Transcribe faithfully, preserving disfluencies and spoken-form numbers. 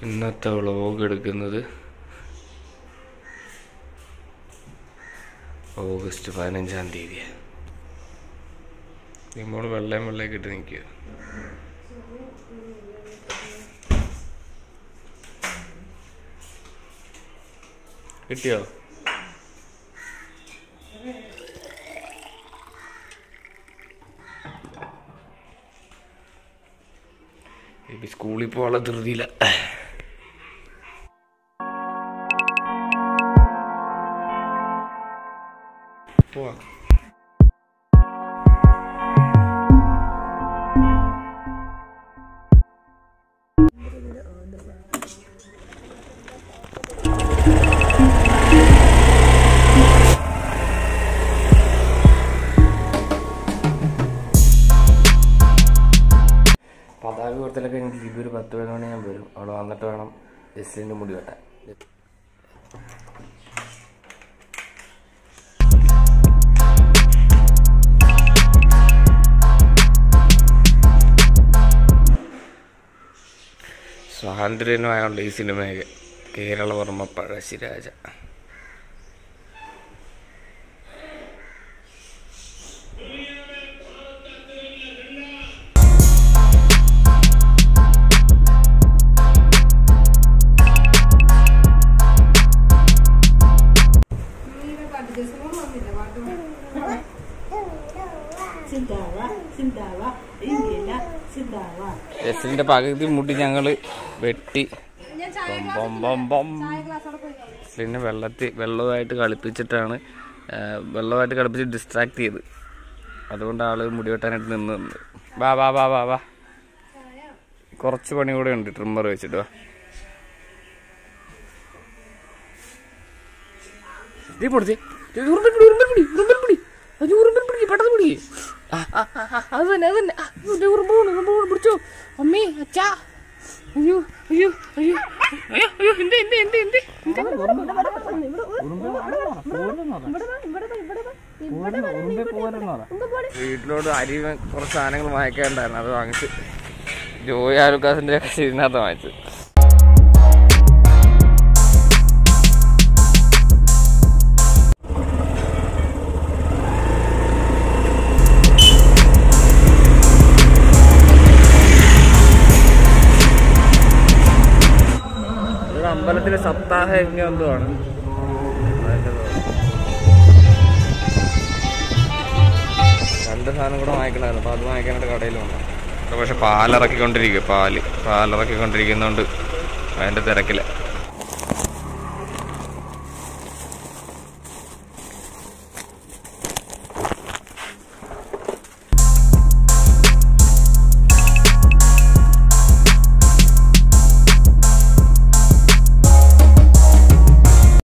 ഇന്നത്തെ വ്ളോഗ് എടുക്കുന്നത് ഓഗസ്റ്റ് പതിനഞ്ചാം തീയതിയാണ്. നമ്മൾ വെള്ളയും വെള്ളയൊക്കെ ഇട്ട് നിൽക്കുക. കിട്ടിയോ? ഇപ്പം സ്കൂളിൽ പോകാനുള്ള ധൃതിയില്ല. പോവാം. പതാക ഉയർത്തലൊക്കെ എനിക്ക് ലിബി ഒരു പത്ത് പതിനൊന്ന് ഞാൻ വരും. അവിടെ വന്നിട്ട് വേണം ജസ്ലിൻ്റെ മുടി വെട്ടാൻ. സ്വാതന്ത്ര്യമായുള്ള ഈ സിനിമയൊക്കെ കേരളവർമ്മ പഴശ്ശിരാജ. ജസ്ലിന്റെ പകുതി മുടി ഞങ്ങള് വെട്ടി ജസ്ലിനെ വെള്ളത്തിൽ വെള്ളമായിട്ട് കളിപ്പിച്ചിട്ടാണ് വെള്ളമായിട്ട് കളിപ്പിച്ച് ഡിസ്ട്രാക്ട് ചെയ്ത്. അതുകൊണ്ട് ആള് മുടി വെട്ടാനായിട്ട് നിന്ന് നിന്ന് വാ വാ വാ വാ വാ കുറച്ച് പണി കൂടെ ഉണ്ട്. ട്രിമ്മർ വെച്ചിട്ട് വാ. പൊടുത്തി പെട്ടെന്ന് പിടി. അത് തന്നെ അത് തന്നെ ഉറുമ്പോണ് ഉറുമ്പോണ് പിടിച്ചോ അമ്മേ അച്ഛാ. അയ്യോ അയ്യോ അയ്യോ അയ്യോ അയ്യോ എന്റെ എന്റെ എന്റെ എന്റെ വീട്ടിലോട്ട് അരി കുറച്ച് സാധനങ്ങൾ വാങ്ങിക്കാനുണ്ടായിരുന്നു. അത് വാങ്ങിച്ച് ജോയി ആലുക്കാസിന്റെ ഇതിനകത്ത് വാങ്ങിച്ചു. അമ്പലത്തിലെ സപ്താഹ യജ്ഞം എന്തുവാണ്. രണ്ട് സാധനം കൂടെ വാങ്ങിക്കണമായിരുന്നു. അപ്പോൾ അത് വാങ്ങിക്കാനായിട്ട് കടയിൽ വന്നു. പക്ഷെ പാലിറക്കിക്കൊണ്ടിരിക്കുക പാല് പാലിറക്കിക്കൊണ്ടിരിക്കുന്നതുകൊണ്ട് അതിൻ്റെ തിരക്കില്ല.